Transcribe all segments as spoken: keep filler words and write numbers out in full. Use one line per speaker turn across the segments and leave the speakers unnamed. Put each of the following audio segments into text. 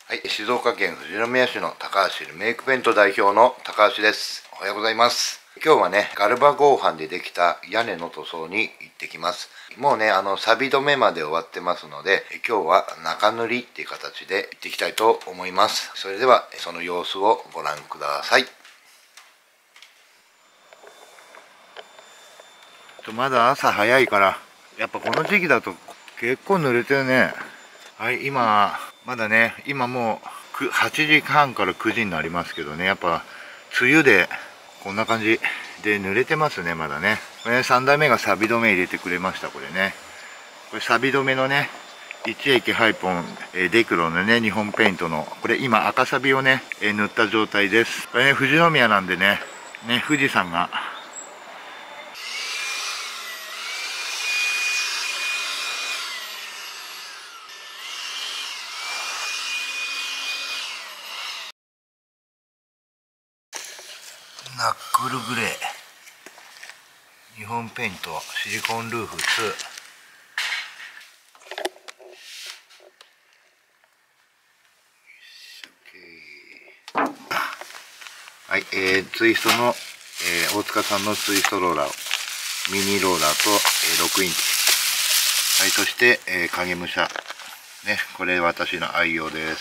はい、静岡県富士宮市の高橋メイクペイント代表の高橋です。おはようございます。今日はね、ガルバ合板でできた屋根の塗装に行ってきます。もうね、あの、錆止めまで終わってますので、今日は中塗りっていう形で行っていきたいと思います。それでは、その様子をご覧ください。まだ朝早いから、やっぱこの時期だと結構濡れてるね。はい、今、まだね、今もうはちじはんからくじになりますけどね、やっぱ梅雨でこんな感じで濡れてますね、まだね。これさんだいめが錆止め入れてくれました、これね。これ錆止めのね、いち液ハイポンデクロのね、日本ペイントの、これ今赤錆をね、塗った状態です。これね、富士宮なんでね、ね、富士山が、ナックルグレー日本ペイントシリコンルーフツー。はい、えー、ツイストの、えー、大塚さんのツイストローラー、ミニローラーと、えー、ろくインチ。はい、そして、えー、影武者。ね、これ私の愛用です。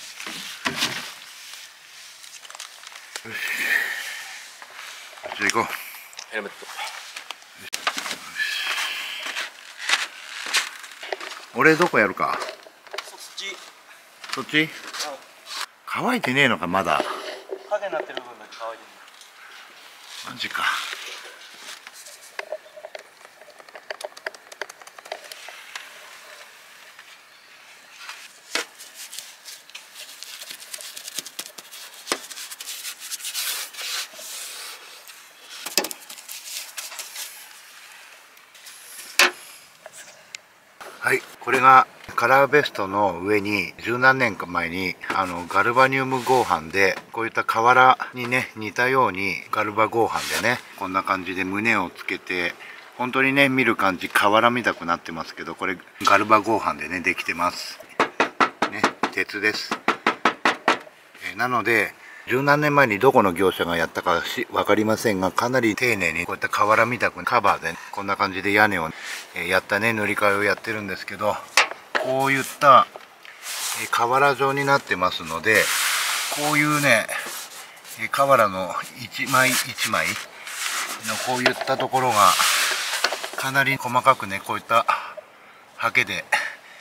よし。じゃあ行こう。ヘルメット。俺どこやるか。
そっち。
そっち？うん、乾いてねえのかまだ。
影になってる部分だけ乾いてる。
マジか。はい、これがカラーベストの上に十何年か前にあのガルバニウム合板でこういった瓦にね似たようにガルバ合板でねこんな感じで胸をつけて本当にね見る感じ瓦みたくなってますけど、これガルバ合板でねできてますね。鉄です。えなので十何年前にどこの業者がやったかし分かりませんが、かなり丁寧にこういった瓦みたくカバーで、ね、こんな感じで屋根を、えやったね塗り替えをやってるんですけど、こういった、え瓦状になってますので、こういうね、え瓦の一枚一枚のこういったところがかなり細かくね、こういったハケで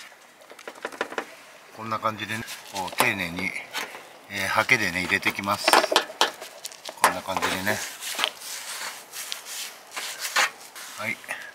こんな感じでねこう丁寧にえー、ハケでね入れてきます。こんな感じでね。はい。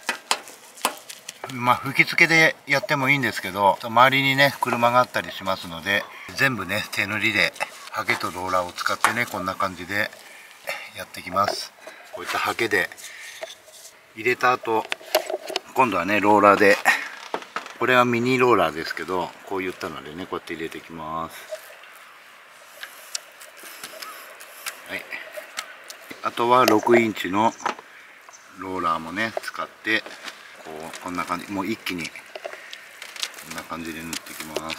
まあ吹き付けでやってもいいんですけど、周りにね車があったりしますので、全部ね手塗りでハケとローラーを使ってねこんな感じでやってきます。こういったハケで入れた後、今度はねローラーで、これはミニローラーですけど、こういったのでねこうやって入れていきます。はい、あとはろくインチのローラーもね使ってこうこんな感じ、もう一気にこんな感じで塗っていきます。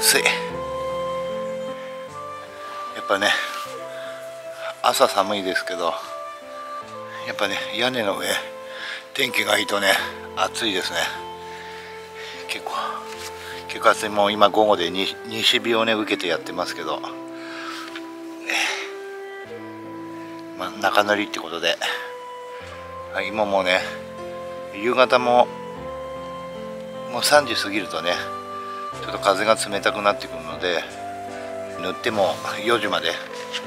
暑い。やっぱね朝寒いですけど、やっぱね屋根の上天気がいいとね暑いですね。結構結構暑い。もう今午後で西日をね受けてやってますけど、まあ、中乗りってことで、はい、今もうね夕方ももうさんじ過ぎるとねちょっと風が冷たくなってくるので、塗ってもよじまで、うん、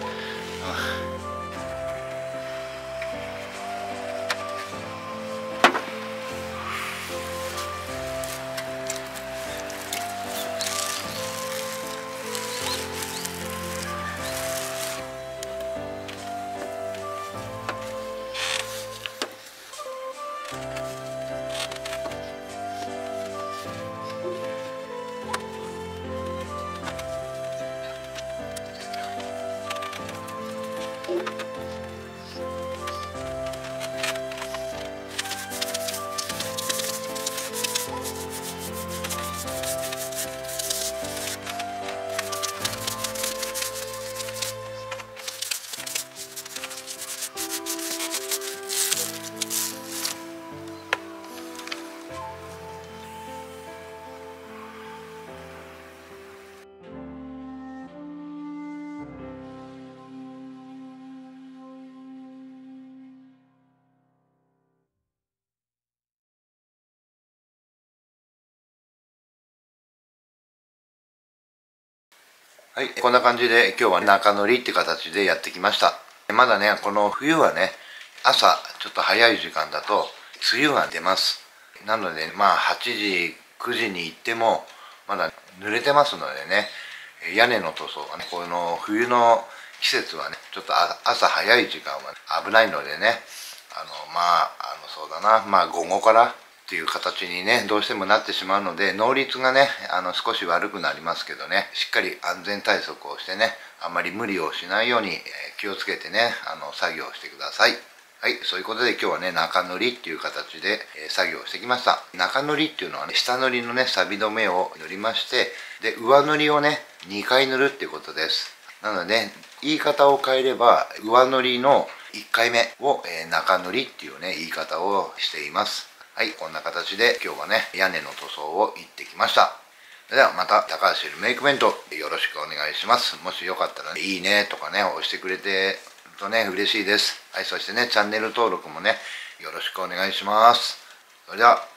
はい、こんな感じで今日は中乗りって形でやってきました。まだねこの冬はね朝ちょっと早い時間だと梅雨が出ます。なのでまあはちじくじに行ってもまだ濡れてますのでね、屋根の塗装がねこの冬の季節はねちょっと朝早い時間は危ないのでね、あのまああのそうだなまあ午後からっていう形にねどうしてもなってしまうので、能率がねあの少し悪くなりますけどね、しっかり安全対策をしてね、あまり無理をしないように、えー、気をつけてねあの作業してください。はい、そういうことで今日はね中塗りっていう形で、えー、作業してきました。中塗りっていうのはね下塗りのね錆止めを塗りまして、で上塗りをねにかい塗るっていうことです。なので言い方を変えれば上塗りのいっかいめを、えー、中塗りっていうね言い方をしています。はい、こんな形で今日はね屋根の塗装を行ってきました。それではまた高橋メイク弁当よろしくお願いします。もしよかったら、ね、いいねとかね押してくれてるとね嬉しいです。はい、そしてねチャンネル登録もねよろしくお願いします。それでは。